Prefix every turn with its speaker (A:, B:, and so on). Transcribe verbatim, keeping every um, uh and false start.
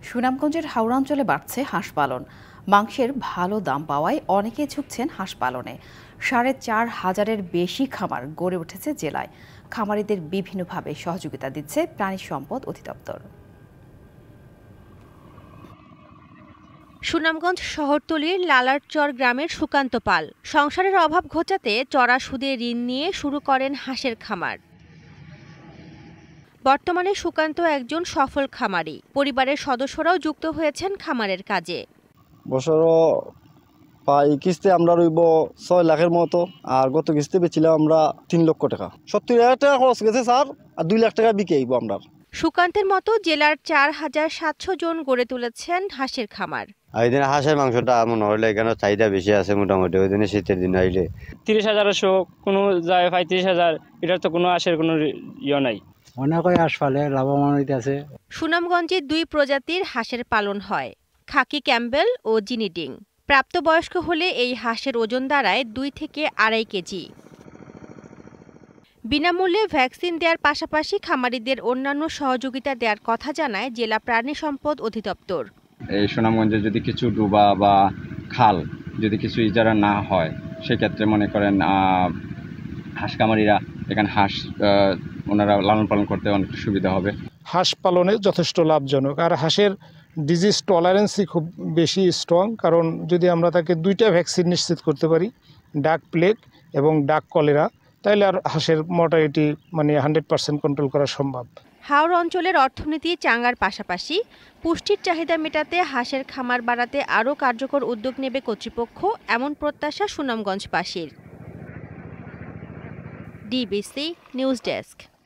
A: সুনামগঞ্জের হাওড়া অঞ্চলে বাড়ছে হাঁস পালন। মাংসের ভালো দাম পাওয়ায় অনেকে ঝুঁকছেন হাঁস পালনে। সাড়ে চার হাজারের বেশি খামার গড়ে উঠেছে জেলায়। খামারিদের বিভিন্নভাবে সহযোগিতা দিচ্ছে প্রাণী সম্পদ অধিদপ্তর।
B: সুনামগঞ্জ শহরতলির লালারচর গ্রামের সুকান্ত পাল সংসারের অভাব ঘোচাতে চড়া সুদে ঋণ নিয়ে শুরু করেন হাঁসের খামার। বর্তমানে সুকান্ত একজন সফল খামারি। পরিবারের সদস্যরাও যুক্ত হয়েছেন খামারের কাজে।
C: বছর পাই কিস্তি আমরা রইব ছয় লাখের মতো, আর গত কিস্তি পেয়েছিলাম আমরা তিন লক্ষ টাকা। সত্তর হাজার টাকা খরচ গেছে স্যার, আর দুই লাখ টাকা বিকে আইব আমরা।
B: সুকান্তের মতো জেলার চার হাজার সাতশো জন গড়ে তুলেছেন হাঁসের খামার।
D: এই দিনে হাঁসের মাংসটা মনে হলে এখানে চাহিদা বেশি আছে মোটামুটি। ওই দিনে শীতের দিন আইলে
E: তিরিশ হাজারশো কোনো যায় পঁয়ত্রিশ হাজার, এটার তো কোনো হাঁসের কোনো ইয়ে নাই।
F: অনেক হাঁস পালে লাভবান হইতেছে।
B: সুনামগঞ্জে দুই প্রজাতির হাঁসের পালন হয়, খাকি ক্যাম্বেল ও জিনিডিং। প্রাপ্তবয়স্ক হলে এই হাঁসের ওজন দাঁড়ায় দুই থেকে আড়াই কেজি। বিনামূল্যে ভ্যাকসিন দেওয়ার পাশাপাশি খামারিদের অন্যান্য সহযোগিতা দেওয়ার কথা জানায় জেলা প্রাণী সম্পদ অধিদপ্তর।
G: এই সুনামগঞ্জে যদি কিছু ডুবা বা খাল যদি কিছু ইজারা না হয়, সেক্ষেত্রে মনে করেন হাঁস খামারিরা এখানে হাঁস ওনারা লালন পালন করতে অনেক সুবিধা হবে।
H: হাঁস পালনে যথেষ্ট লাভজনক, আর হাঁসের ডিজিজ টলারেন্সই খুব বেশি স্ট্রং। কারণ যদি আমরা তাকে দুইটা ভ্যাকসিন নিশ্চিত করতে পারি, ডাক প্লেগ এবং ডাক কলেরা, তাহলে আর হাঁসের মর্টালিটি মানে হান্ড্রেড পার্সেন্ট কন্ট্রোল করা সম্ভব।
B: হাওড়া অঞ্চলের অর্থনীতি চাঙ্গার পাশাপাশি পুষ্টির চাহিদা মেটাতে হাঁসের খামার বাড়াতে আরও কার্যকর উদ্যোগ নেবে কর্তৃপক্ষ, এমন প্রত্যাশা সুনামগঞ্জবাসীর। DBC news desk.